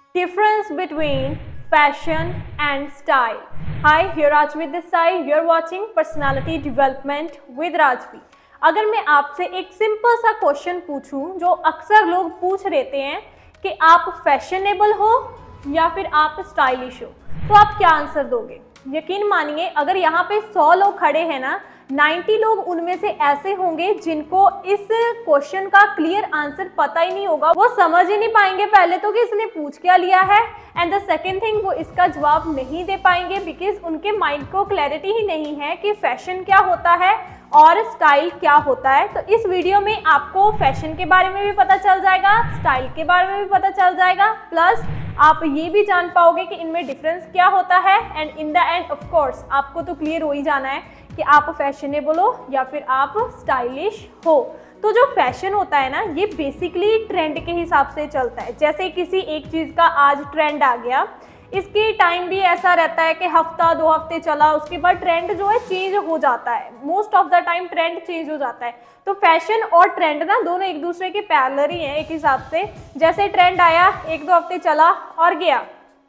Difference between fashion and style. Hi, here Rajvi this side. You're watching Personality Development with Rajvi. अगर मैं आपसे एक simple सा question पूछूं जो अक्सर लोग पूछ रहते हैं कि आप फैशनेबल हो या फिर आप स्टाइलिश हो, तो आप क्या आंसर दोगे? यकीन मानिए अगर यहाँ पे 100 लोग खड़े हैं ना, 90 लोग उनमें से ऐसे होंगे जिनको इस क्वेश्चन का क्लियर आंसर पता ही नहीं होगा। वो समझ ही नहीं पाएंगे पहले तो कि इसने पूछ क्या लिया है, एंड द सेकेंड थिंग वो इसका जवाब नहीं दे पाएंगे बिकॉज उनके माइंड को क्लैरिटी ही नहीं है कि फैशन क्या होता है और स्टाइल क्या होता है। तो इस वीडियो में आपको फैशन के बारे में भी पता चल जाएगा, स्टाइल के बारे में भी पता चल जाएगा, प्लस आप ये भी जान पाओगे कि इनमें डिफरेंस क्या होता है। And in the end of course आपको तो क्लियर हो ही जाना है कि आप फैशनेबल हो या फिर आप स्टाइलिश हो। तो जो फैशन होता है ना, ये बेसिकली ट्रेंड के हिसाब से चलता है। जैसे किसी एक चीज़ का आज ट्रेंड आ गया, इसकी टाइम भी ऐसा रहता है कि हफ्ता 2 हफ्ते चला, उसके बाद ट्रेंड जो है चेंज हो जाता है। Most of the time trend change हो जाता है। तो फैशन और ट्रेंड ना दोनों एक दूसरे के पैरेलल ही हैं एक हिसाब से। जैसे ट्रेंड आया, 1-2 हफ्ते चला और गया,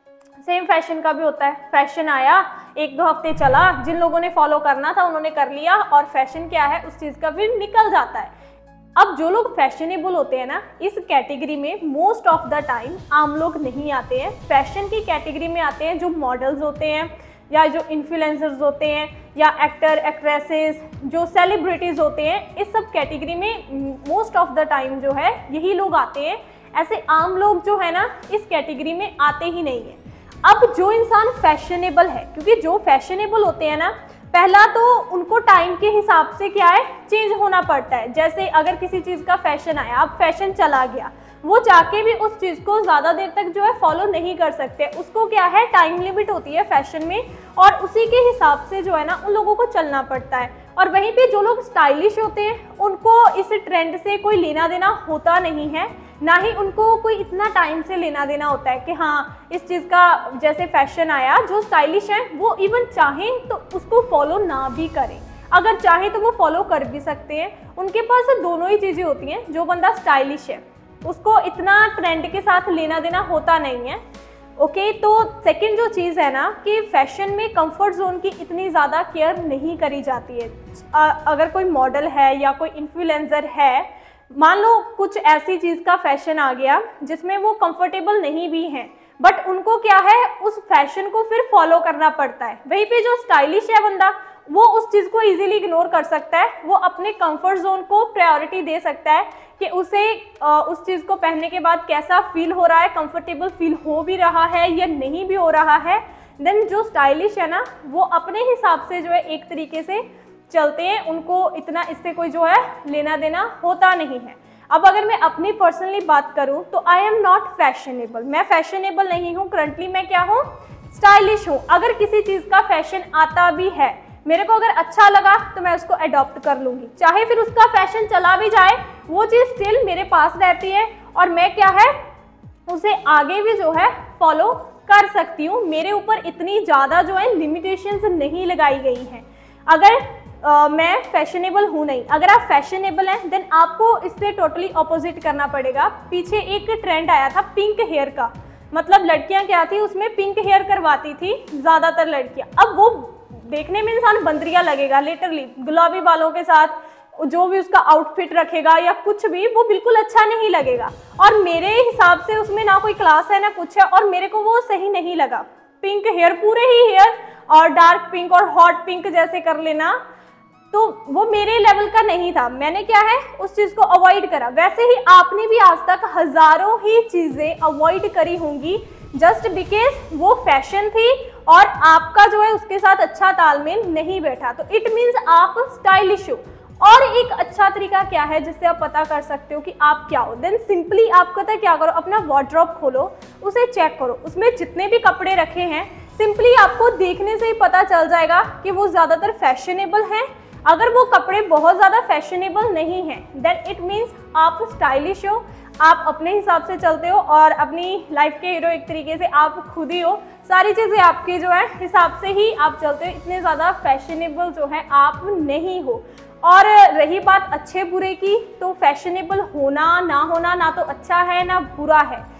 सेम फैशन का भी होता है। फैशन आया, 1-2 हफ्ते चला, जिन लोगों ने फॉलो करना था उन्होंने कर लिया, और फैशन क्या है उस चीज़ का फिर निकल जाता है। अब जो लोग फैशनेबल होते हैं ना, इस कैटेगरी में मोस्ट ऑफ द टाइम आम लोग नहीं आते हैं। फैशन की कैटेगरी में आते हैं जो मॉडल्स होते हैं या जो इन्फ्लुएंसर्स होते हैं या एक्टर एक्ट्रेसेस, जो सेलिब्रिटीज़ होते हैं। इस सब कैटेगरी में मोस्ट ऑफ द टाइम जो है यही लोग आते हैं। ऐसे आम लोग जो है ना इस कैटेगरी में आते ही नहीं है। अब जो इंसान फैशनेबल है, क्योंकि जो फैशनेबल होते हैं ना, पहला तो उनको टाइम के हिसाब से क्या है चेंज होना पड़ता है। जैसे अगर किसी चीज़ का फैशन आया, अब फैशन चला गया, वो जाके भी उस चीज़ को ज़्यादा देर तक जो है फॉलो नहीं कर सकते। उसको क्या है टाइम लिमिट होती है फैशन में, और उसी के हिसाब से जो है ना उन लोगों को चलना पड़ता है। और वहीं पे जो लोग स्टाइलिश होते हैं उनको इस ट्रेंड से कोई लेना देना होता नहीं है, ना ही उनको कोई इतना टाइम से लेना देना होता है कि हाँ इस चीज़ का जैसे फैशन आया, जो स्टाइलिश है वो इवन चाहें तो उसको फॉलो ना भी करें, अगर चाहें तो वो फॉलो कर भी सकते हैं। उनके पास दोनों ही चीज़ें होती हैं। जो बंदा स्टाइलिश है उसको इतना ट्रेंड के साथ लेना देना होता नहीं है। ओके, तो सेकंड जो चीज़ है ना कि फैशन में कंफर्ट जोन की इतनी ज़्यादा केयर नहीं करी जाती है। अगर कोई मॉडल है या कोई इन्फ्लुएंसर है, मान लो कुछ ऐसी चीज़ का फैशन आ गया जिसमें वो कंफर्टेबल नहीं भी हैं, बट उनको क्या है उस फैशन को फिर फॉलो करना पड़ता है। वहीं पे जो स्टाइलिश है बंदा, वो उस चीज़ को इजीली इग्नोर कर सकता है। वो अपने कंफर्ट जोन को प्रायोरिटी दे सकता है कि उसे उस चीज़ को पहनने के बाद कैसा फील हो रहा है, कंफर्टेबल फील हो भी रहा है या नहीं भी हो रहा है। देन जो स्टाइलिश है ना, वो अपने हिसाब से जो है एक तरीके से चलते हैं, उनको इतना इससे कोई जो है लेना देना होता नहीं है। अब अगर मैं अपनी पर्सनली बात करूं तो आई एम नॉट फैशनेबल, मैं फैशनेबल नहीं हूं। करंटली मैं क्या हूं, स्टाइलिश हूं। अगर किसी चीज़ का फैशन आता भी है, मेरे को अगर अच्छा लगा तो मैं उसको अडॉप्ट कर लूँगी, चाहे फिर उसका फैशन चला भी जाए, वो चीज़ स्टिल मेरे पास रहती है और मैं क्या है उसे आगे भी जो है फॉलो कर सकती हूँ। मेरे ऊपर इतनी ज़्यादा जो है लिमिटेशंस नहीं लगाई गई हैं। अगर मैं फैशनेबल हूँ नहीं, अगर आप फैशनेबल हैं देन आपको इससे टोटली ऑपोजिट करना पड़ेगा। पीछे एक ट्रेंड आया था पिंक हेयर का, मतलब लड़कियां क्या थी उसमें पिंक हेयर करवाती थी ज़्यादातर लड़कियां। अब वो देखने में इंसान बंदरिया लगेगा, लिटरली गुलाबी बालों के साथ जो भी उसका आउटफिट रखेगा या कुछ भी, वो बिल्कुल अच्छा नहीं लगेगा। और मेरे हिसाब से उसमें ना कोई क्लास है ना कुछ है, और मेरे को वो सही नहीं लगा। पिंक हेयर, पूरे ही हेयर और डार्क पिंक और हॉट पिंक जैसे कर लेना, तो वो मेरे लेवल का नहीं था। मैंने क्या है उस चीज़ को अवॉइड करा। वैसे ही आपने भी आज तक हज़ारों ही चीज़ें अवॉइड करी होंगी जस्ट बिकॉज वो फैशन थी और आपका जो है उसके साथ अच्छा तालमेल नहीं बैठा। तो इट मीन्स आप स्टाइलिश हो। और एक अच्छा तरीका क्या है जिससे आप पता कर सकते हो कि आप क्या हो, देन सिंपली आप पता है क्या करो, अपना वार्डरोब खोलो, उसे चेक करो, उसमें जितने भी कपड़े रखे हैं सिंपली आपको देखने से ही पता चल जाएगा कि वो ज़्यादातर फैशनेबल हैं। अगर वो कपड़े बहुत ज़्यादा फैशनेबल नहीं हैं देन इट मीन्स आप स्टाइलिश हो, आप अपने हिसाब से चलते हो और अपनी लाइफ के हीरो एक तरीके से आप खुद ही हो। सारी चीज़ें आपके जो है हिसाब से ही आप चलते हो, इतने ज़्यादा फैशनेबल जो है आप नहीं हो। और रही बात अच्छे बुरे की, तो फैशनेबल होना ना होना ना तो अच्छा है ना बुरा है।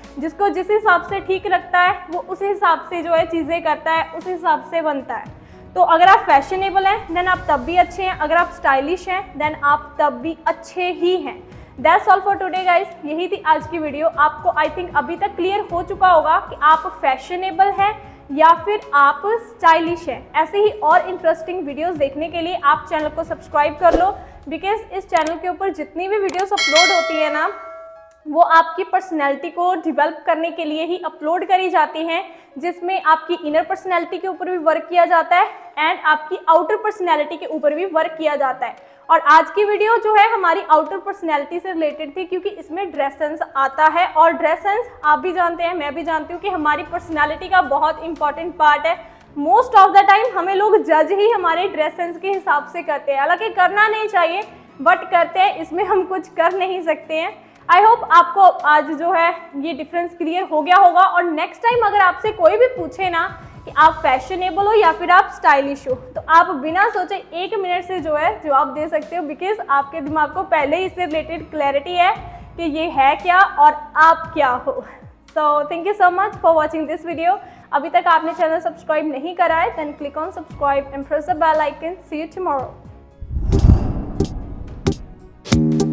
जिसको जिस हिसाब से ठीक लगता है वो उस हिसाब से जो है चीज़ें करता है, उस हिसाब से बनता है। तो अगर आप फैशनेबल हैं देन आप तब भी अच्छे हैं, अगर आप स्टाइलिश हैं देन आप तब भी अच्छे ही हैं। That's all for today guys, यही थी आज की वीडियो। आपको आई थिंक अभी तक क्लियर हो चुका होगा कि आप फैशनेबल हैं या फिर आप स्टाइलिश हैं। ऐसे ही और इंटरेस्टिंग वीडियोस देखने के लिए आप चैनल को सब्सक्राइब कर लो, बिकॉज इस चैनल के ऊपर जितनी भी वीडियोस अपलोड होती है ना वो आपकी पर्सनैलिटी को डेवलप करने के लिए ही अपलोड करी जाती हैं, जिसमें आपकी इनर पर्सनैलिटी के ऊपर भी वर्क किया जाता है एंड आपकी आउटर पर्सनैलिटी के ऊपर भी वर्क किया जाता है। और आज की वीडियो जो है हमारी आउटर पर्सनैलिटी से रिलेटेड थी, क्योंकि इसमें ड्रेस सेंस आता है और ड्रेस सेंस आप भी जानते हैं, मैं भी जानती हूँ कि हमारी पर्सनैलिटी का बहुत इंपॉर्टेंट पार्ट है। मोस्ट ऑफ द टाइम हमें लोग जज ही हमारे ड्रेस सेंस के हिसाब से करते हैं, हालांकि करना नहीं चाहिए बट करते हैं, इसमें हम कुछ कर नहीं सकते हैं। आई होप आपको आज जो है ये डिफरेंस क्लियर हो गया होगा। और नेक्स्ट टाइम अगर आपसे कोई भी पूछे ना कि आप फैशनेबल हो या फिर आप स्टाइलिश हो, तो आप बिना सोचे 1 मिनट से जो है जवाब दे सकते हो, बिकॉज आपके दिमाग को पहले ही इससे रिलेटेड क्लैरिटी है कि ये है क्या और आप क्या हो। So thank you so much for watching this video. अभी तक आपने चैनल सब्सक्राइब नहीं करा है then click on subscribe and press the bell icon. See you tomorrow.